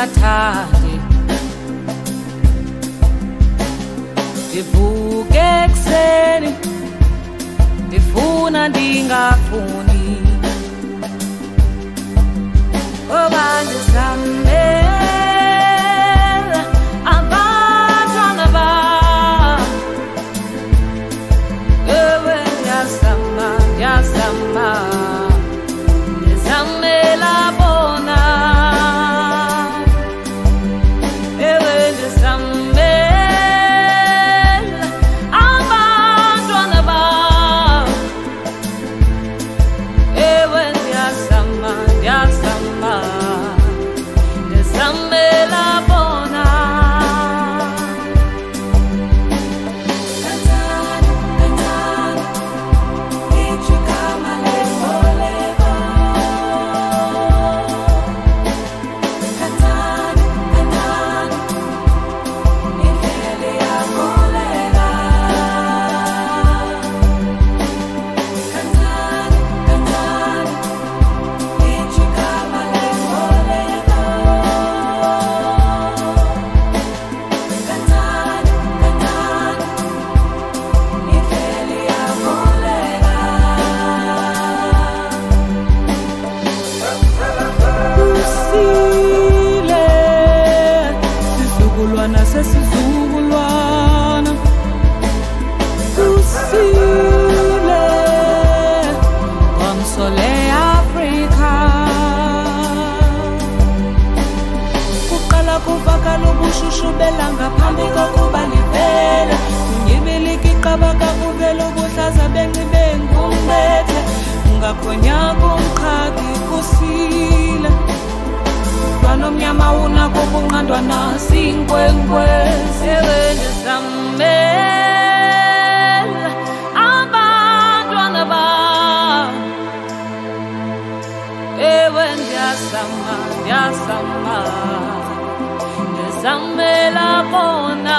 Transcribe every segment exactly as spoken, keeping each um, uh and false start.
ndingathandi ndivuke ekuseni ndifuna ndingafuni ngoba ndizamela abantwana bam ewe ndiyazama ndiyazama ndizamela bona ewe ndizamela abantwana bam ewe ndiyazama ndiyazama ndizamela bona kancane kancane lithi igama lemboleko kancane kancane indlela iyaboleka kancane kancane lithi igama lemboleko kancane kancane indlela iyaboleka usile sizukulwana sesizukulwana usile ngomsole Afrika kuqala kuvakala ubushushu belanga phambi kokuba livele kunyibilika iqabaka kuvela ubuhlaza bencibe ngumbethe ungakhonyaka umqhagi kusile mnyama unakho kunqandwa nasinkwenkwezi ewe ndizamela abantwana bam ewe ndiyazama ndiyazama ndizamela bona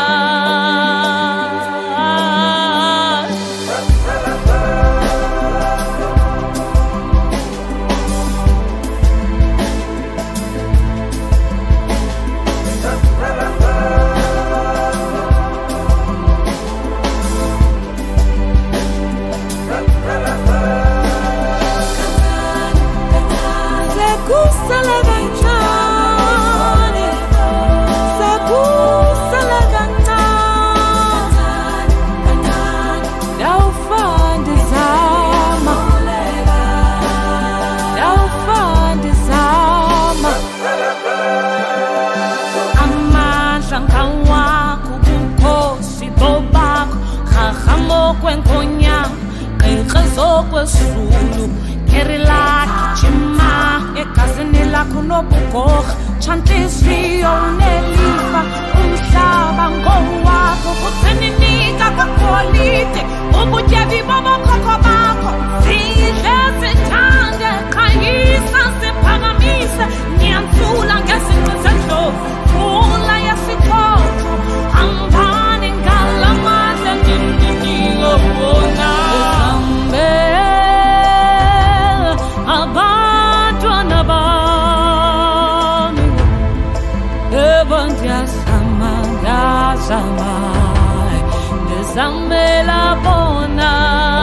Sakusala kancane, sakusala kancane, ndawufa ndizama, ndawufa ndizama. Amandla ngawakho ubukhosi bobakho, rharhamo kwenkonyana, gqirha zokwesulu, kerilaki jima egazini lakho nobugorha tshantliziyo unelifa umhlaba ngowakho kutheninika kwegolide ubutyebi bobokhokho bakho zidle zithande qhayisa siphakamise niyantsula ngesinqi sendlovu fula yesithotho hambani ngalamandla ndindinika bona abantwana bami ewe ndiyazama ndiyazama ndizamela bona